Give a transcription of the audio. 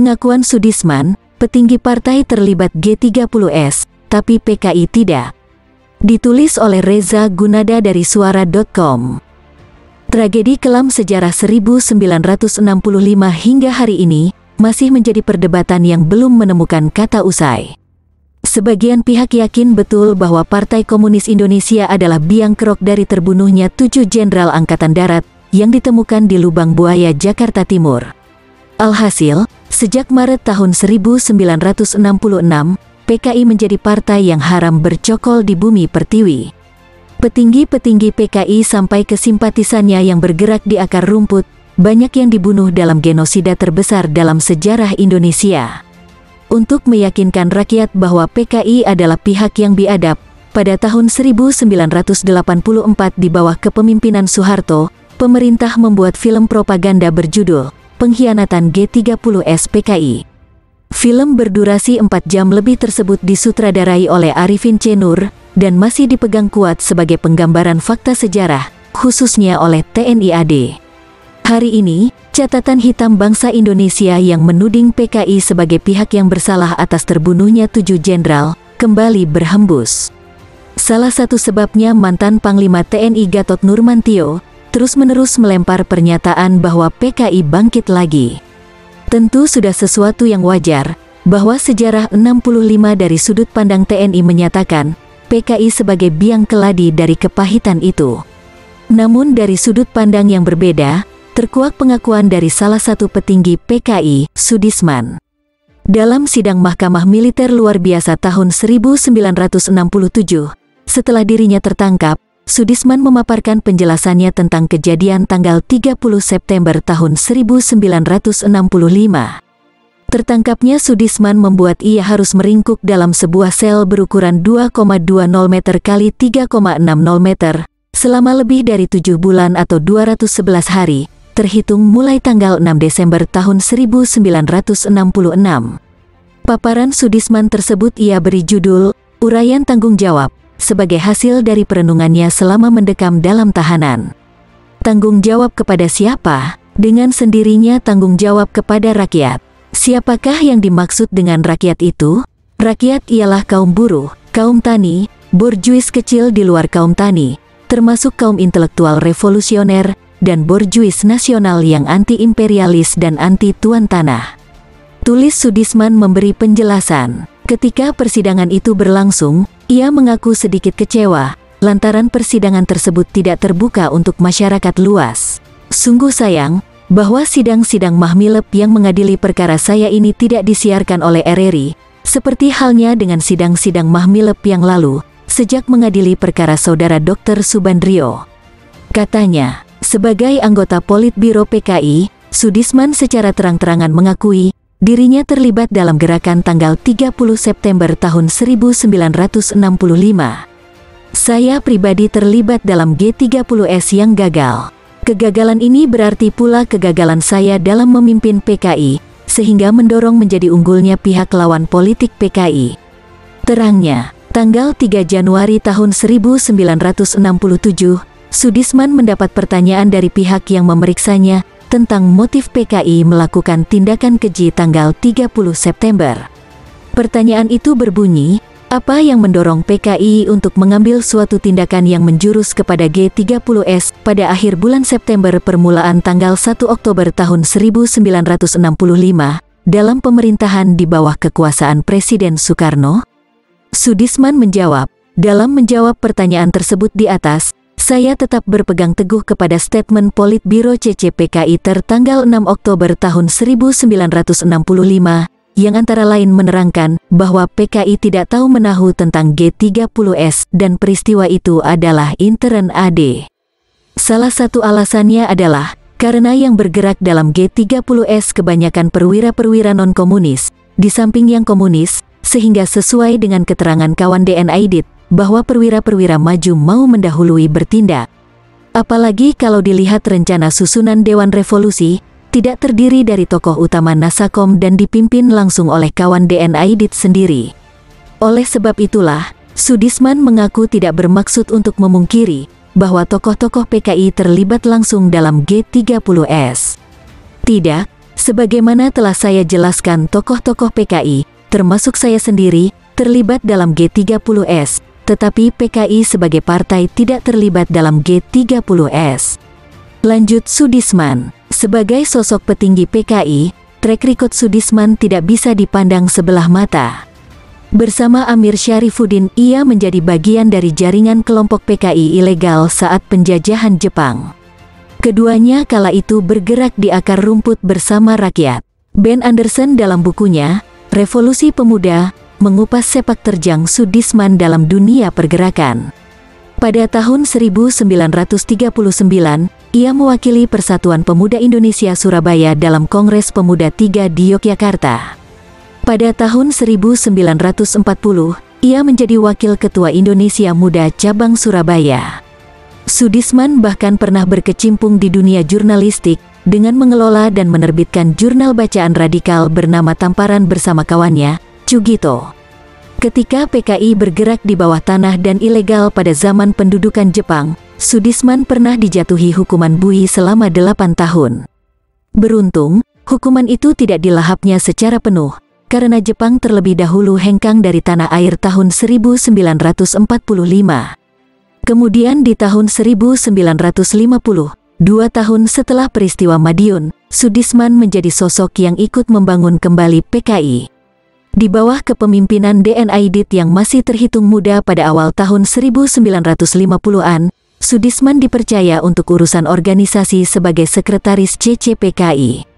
Pengakuan Soedisman, petinggi partai terlibat G30S, tapi PKI tidak. Ditulis oleh Reza Gunada dari Suara.com. Tragedi kelam sejarah 1965 hingga hari ini masih menjadi perdebatan yang belum menemukan kata usai. Sebagian pihak yakin betul bahwa Partai Komunis Indonesia adalah biang kerok dari terbunuhnya 7 Jenderal Angkatan Darat yang ditemukan di Lubang Buaya, Jakarta Timur. Alhasil, sejak Maret tahun 1966, PKI menjadi partai yang haram bercokol di bumi pertiwi. Petinggi-petinggi PKI sampai ke simpatisannya yang bergerak di akar rumput, banyak yang dibunuh dalam genosida terbesar dalam sejarah Indonesia. Untuk meyakinkan rakyat bahwa PKI adalah pihak yang biadab, pada tahun 1984 di bawah kepemimpinan Soeharto, pemerintah membuat film propaganda berjudul Pengkhianatan G30S PKI. Film berdurasi 4 jam lebih tersebut disutradarai oleh Arifin C. Nur dan masih dipegang kuat sebagai penggambaran fakta sejarah, khususnya oleh TNI AD. Hari ini, catatan hitam bangsa Indonesia yang menuding PKI sebagai pihak yang bersalah atas terbunuhnya 7 jenderal, kembali berhembus. Salah satu sebabnya mantan Panglima TNI Gatot Nurmantio terus-menerus melempar pernyataan bahwa PKI bangkit lagi. Tentu sudah sesuatu yang wajar, bahwa sejarah 65 dari sudut pandang TNI menyatakan, PKI sebagai biang keladi dari kepahitan itu. Namun dari sudut pandang yang berbeda, terkuak pengakuan dari salah satu petinggi PKI, Soedisman. Dalam sidang Mahkamah Militer Luar Biasa tahun 1967, setelah dirinya tertangkap, Soedisman memaparkan penjelasannya tentang kejadian tanggal 30 September tahun 1965. Tertangkapnya Soedisman membuat ia harus meringkuk dalam sebuah sel berukuran 2,20 meter x 3,60 meter, selama lebih dari 7 bulan atau 211 hari, terhitung mulai tanggal 6 Desember tahun 1966. Paparan Soedisman tersebut ia beri judul, Uraian Tanggung Jawab, sebagai hasil dari perenungannya selama mendekam dalam tahanan. Tanggung jawab kepada siapa? Dengan sendirinya tanggung jawab kepada rakyat. Siapakah yang dimaksud dengan rakyat itu? Rakyat ialah kaum buruh, kaum tani, borjuis kecil di luar kaum tani, termasuk kaum intelektual revolusioner, dan borjuis nasional yang anti-imperialis dan anti-tuan tanah. Tulis Soedisman memberi penjelasan. Ketika persidangan itu berlangsung, ia mengaku sedikit kecewa, lantaran persidangan tersebut tidak terbuka untuk masyarakat luas. Sungguh sayang, bahwa sidang-sidang Mahmilep yang mengadili perkara saya ini tidak disiarkan oleh RRI, seperti halnya dengan sidang-sidang Mahmilep yang lalu, sejak mengadili perkara saudara Dr. Subandrio. Katanya, sebagai anggota Politbiro PKI, Soedisman secara terang-terangan mengakui, dirinya terlibat dalam gerakan tanggal 30 September tahun 1965. Saya pribadi terlibat dalam G30S yang gagal. Kegagalan ini berarti pula kegagalan saya dalam memimpin PKI, sehingga mendorong menjadi unggulnya pihak lawan politik PKI. Terangnya, tanggal 3 Januari tahun 1967, Soedisman mendapat pertanyaan dari pihak yang memeriksanya, tentang motif PKI melakukan tindakan keji tanggal 30 September. Pertanyaan itu berbunyi, apa yang mendorong PKI untuk mengambil suatu tindakan yang menjurus kepada G30S pada akhir bulan September permulaan tanggal 1 Oktober tahun 1965, dalam pemerintahan di bawah kekuasaan Presiden Soekarno? Soedisman menjawab, dalam menjawab pertanyaan tersebut di atas, saya tetap berpegang teguh kepada statement Politbiro CCPKI tertanggal 6 Oktober tahun 1965, yang antara lain menerangkan bahwa PKI tidak tahu menahu tentang G30S dan peristiwa itu adalah intern AD. Salah satu alasannya adalah, karena yang bergerak dalam G30S kebanyakan perwira-perwira non-komunis, di samping yang komunis, sehingga sesuai dengan keterangan kawan DN Aidit, bahwa perwira-perwira maju mau mendahului bertindak. Apalagi kalau dilihat rencana susunan Dewan Revolusi, tidak terdiri dari tokoh utama Nasakom dan dipimpin langsung oleh kawan DN Aidit sendiri. Oleh sebab itulah, Soedisman mengaku tidak bermaksud untuk memungkiri, bahwa tokoh-tokoh PKI terlibat langsung dalam G30S. Tidak, Sebagaimana telah saya jelaskan, tokoh-tokoh PKI, termasuk saya sendiri, terlibat dalam G30S, tetapi PKI sebagai partai tidak terlibat dalam G30S. Lanjut Soedisman. Sebagai sosok petinggi PKI, track record Soedisman tidak bisa dipandang sebelah mata. Bersama Amir Syarifuddin, ia menjadi bagian dari jaringan kelompok PKI ilegal saat penjajahan Jepang. Keduanya kala itu bergerak di akar rumput bersama rakyat. Ben Anderson dalam bukunya, Revolusi Pemuda, mengupas sepak terjang Soedisman dalam dunia pergerakan. Pada tahun 1939, ia mewakili Persatuan Pemuda Indonesia Surabaya dalam Kongres Pemuda III di Yogyakarta. Pada tahun 1940, ia menjadi Wakil Ketua Indonesia Muda Cabang Surabaya. Soedisman bahkan pernah berkecimpung di dunia jurnalistik dengan mengelola dan menerbitkan jurnal bacaan radikal bernama Tamparan bersama kawannya, Cugito. Ketika PKI bergerak di bawah tanah dan ilegal pada zaman pendudukan Jepang, Soedisman pernah dijatuhi hukuman bui selama 8 tahun. Beruntung, hukuman itu tidak dilahapnya secara penuh, karena Jepang terlebih dahulu hengkang dari tanah air tahun 1945. Kemudian di tahun 1950, 2 tahun setelah peristiwa Madiun, Soedisman menjadi sosok yang ikut membangun kembali PKI. Di bawah kepemimpinan DN Aidit yang masih terhitung muda pada awal tahun 1950-an, Soedisman dipercaya untuk urusan organisasi sebagai sekretaris CCPKI.